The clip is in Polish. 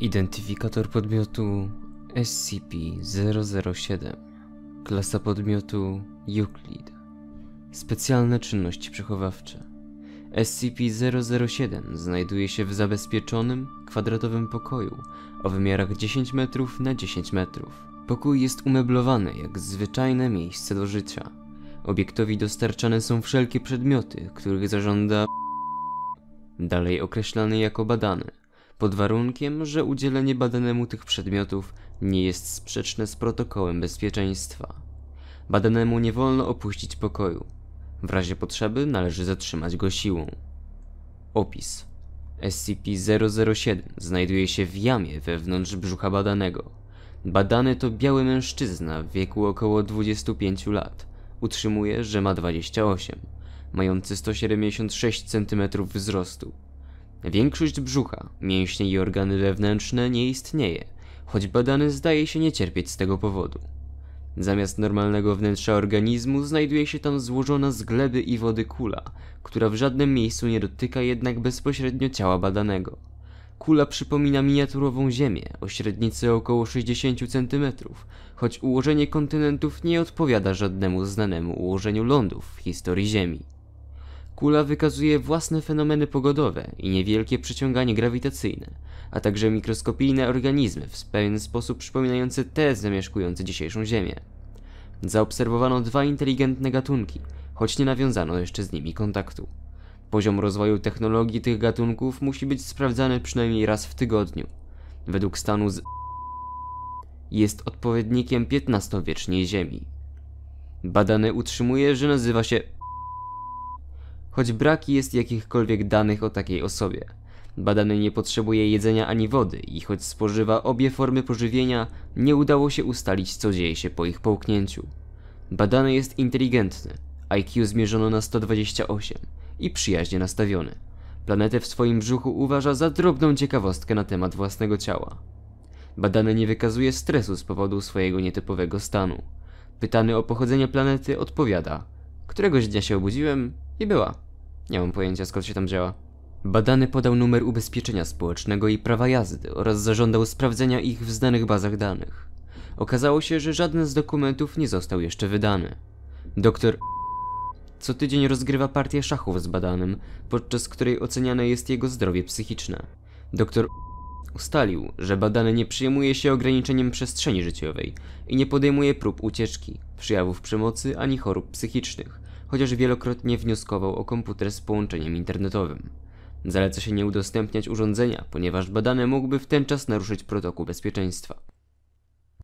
Identyfikator podmiotu SCP-007. Klasa podmiotu Euclid. Specjalne czynności przechowawcze. SCP-007 znajduje się w zabezpieczonym, kwadratowym pokoju o wymiarach 10 metrów na 10 metrów. Pokój jest umeblowany jak zwyczajne miejsce do życia. Obiektowi dostarczane są wszelkie przedmioty, których zażąda dalej określany jako badany, pod warunkiem, że udzielenie badanemu tych przedmiotów nie jest sprzeczne z protokołem bezpieczeństwa. Badanemu nie wolno opuścić pokoju. W razie potrzeby należy zatrzymać go siłą. Opis. SCP-007 znajduje się w jamie wewnątrz brzucha badanego. Badany to biały mężczyzna w wieku około 25 lat. Utrzymuje, że ma 28, mający 176 cm wzrostu. Większość brzucha, mięśnie i organy wewnętrzne nie istnieje, choć badany zdaje się nie cierpieć z tego powodu. Zamiast normalnego wnętrza organizmu znajduje się tam złożona z gleby i wody kula, która w żadnym miejscu nie dotyka jednak bezpośrednio ciała badanego. Kula przypomina miniaturową Ziemię o średnicy około 60 cm, choć ułożenie kontynentów nie odpowiada żadnemu znanemu ułożeniu lądów w historii Ziemi. Kula wykazuje własne fenomeny pogodowe i niewielkie przyciąganie grawitacyjne, a także mikroskopijne organizmy w pewien sposób przypominające te zamieszkujące dzisiejszą Ziemię. Zaobserwowano 2 inteligentne gatunki, choć nie nawiązano jeszcze z nimi kontaktu. Poziom rozwoju technologii tych gatunków musi być sprawdzany przynajmniej raz w tygodniu. Według stanu jest odpowiednikiem XV-wiecznej Ziemi. Badany utrzymuje, że nazywa się choć brak jest jakichkolwiek danych o takiej osobie. Badany nie potrzebuje jedzenia ani wody i choć spożywa obie formy pożywienia, nie udało się ustalić, co dzieje się po ich połknięciu. Badany jest inteligentny, IQ zmierzono na 128 i przyjaźnie nastawiony. Planetę w swoim brzuchu uważa za drobną ciekawostkę na temat własnego ciała. Badany nie wykazuje stresu z powodu swojego nietypowego stanu. Pytany o pochodzenie planety odpowiada: któregoś dnia się obudziłem i była. Nie mam pojęcia, skąd się tam działa. Badany podał numer ubezpieczenia społecznego i prawa jazdy oraz zażądał sprawdzenia ich w znanych bazach danych. Okazało się, że żaden z dokumentów nie został jeszcze wydany. Doktor co tydzień rozgrywa partię szachów z badanym, podczas której oceniane jest jego zdrowie psychiczne. Doktor ustalił, że badany nie przejmuje się ograniczeniem przestrzeni życiowej i nie podejmuje prób ucieczki, przejawów przemocy ani chorób psychicznych, chociaż wielokrotnie wnioskował o komputer z połączeniem internetowym. Zaleca się nie udostępniać urządzenia, ponieważ badany mógłby w ten czas naruszyć protokół bezpieczeństwa.